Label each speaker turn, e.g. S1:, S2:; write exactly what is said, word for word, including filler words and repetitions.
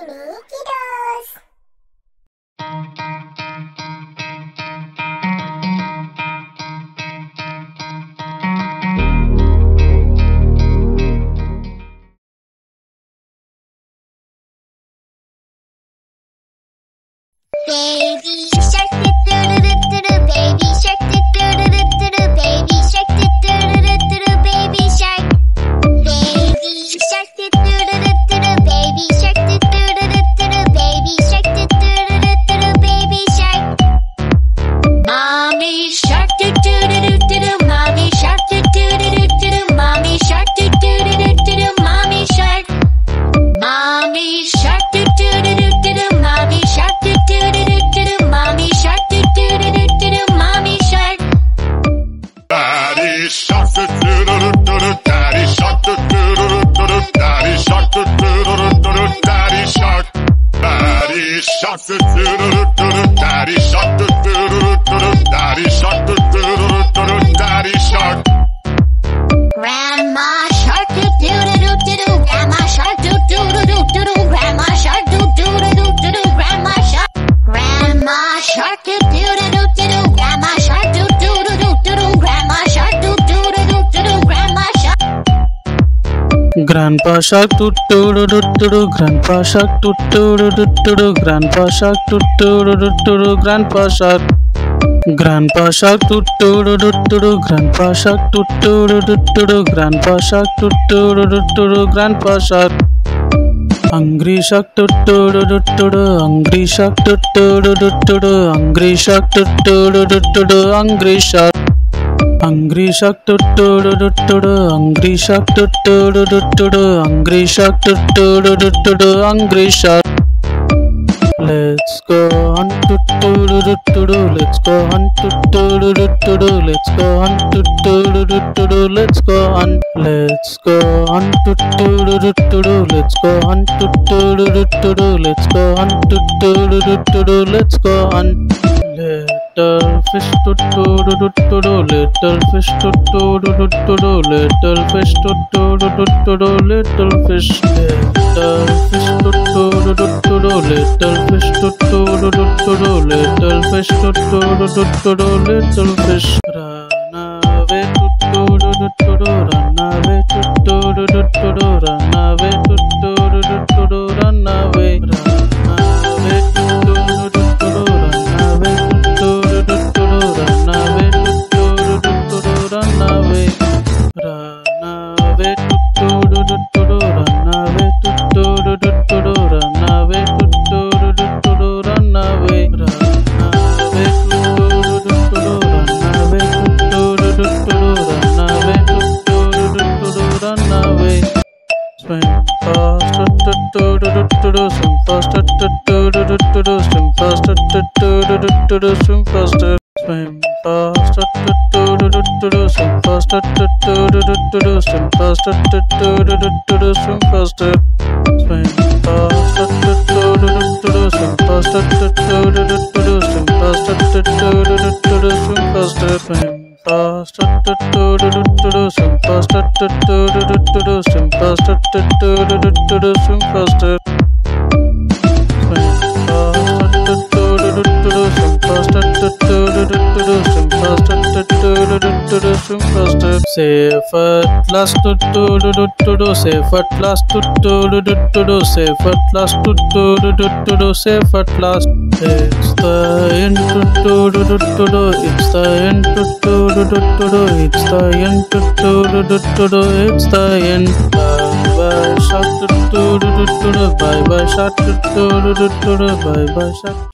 S1: Mini Kidoz. Baby shark, do do do do do, baby shark, do do do do do, baby shark, do do do do do, baby shark, baby shark, do do do do do, baby shark, do do do do do, baby shark, do do do do do, baby shark. Mommy shark, do do do do do, mommy shark, do do do do do, mommy shark, do do do do do, mommy shark, mommy shark, do do do do do, mommy shark, do do do do, mommy shark, do do do do do, mommy shark.
S2: Daddy shark, do do do do do, daddy shark, do do do do do, daddy shark, do do do do do, daddy shark, daddy shark, do do do do do, daddy shark, do do do do do, daddy shark, do do do do do, daddy shark.
S1: Grandma shark, do do do do do, grandma shark, do do do do do, grandma shark, do do do do do, grandma shark, grandma shark, do do do do do, grandma shark, do do do do do, grandma shark, do do do do do, grandma shark.
S3: Grandpa shark toot toot toot toot, grandpa shark toot toot toot toot, grandpa shark toot toot toot toot, grandpa shark, grandpa shark toot toot toot toot, grandpa shark toot toot toot toot, grandpa shark toot toot toot toot, grandpa shark. Hungry shark toot toot toot toot, hungry shark toot toot toot toot, hungry shark toot toot toot toot, hungry shark. Hungry shark toot toot toot toot, hungry shark toot toot toot toot, hungry shark toot toot toot toot, hungry shark. Let's go hunt toot toot toot toot, let's go hunt toot toot toot toot, let's go hunt toot toot toot toot, let's go hunt. Let's go hunt toot toot toot toot, let's go hunt toot toot toot toot, let's go hunt toot toot toot toot, let's go hunt. Little fish toot toot toot toot, little fish toot toot toot toot, little fish toot toot toot toot, little fish, little fish toot toot toot toot, little fish toot toot toot toot, little fish toot toot toot toot, little fish. Run away toot toot toot toot, run away toot toot toot toot, run away toot toot toot toot, run away, run away toot toot toot toot, run away toot toot toot toot, run away toot toot toot toot, run away, run away toot toot toot toot, run away toot toot toot toot, run away toot toot toot toot, run away, run away toot toot toot toot, run away toot toot toot toot, run away toot toot toot, run away. Swim faster, do do do do do, swim faster, do do do do do, swim faster, do do do do do, swim faster, swim faster, do do do do do, swim faster, do do do do do, swim faster, do do do do do, swim faster, swim faster, do do do do do, swim faster, do do do do, swim faster, do do do do, swim faster, swim faster, do do do do, swim faster, do do do do, swim faster, do do do do, swim faster, swim faster, do do do do, swim faster, do do do do, swim faster, do do do do, swim faster. Safe at last, do do do do, safe at last, do do do do, safe at last, do do do do, safe at last. It's the end, do do do do, it's the end, do do do do, it's the end, do do do do, it's the end. Bye bye shark, do do do do, bye bye shark, do do do do, bye bye shark.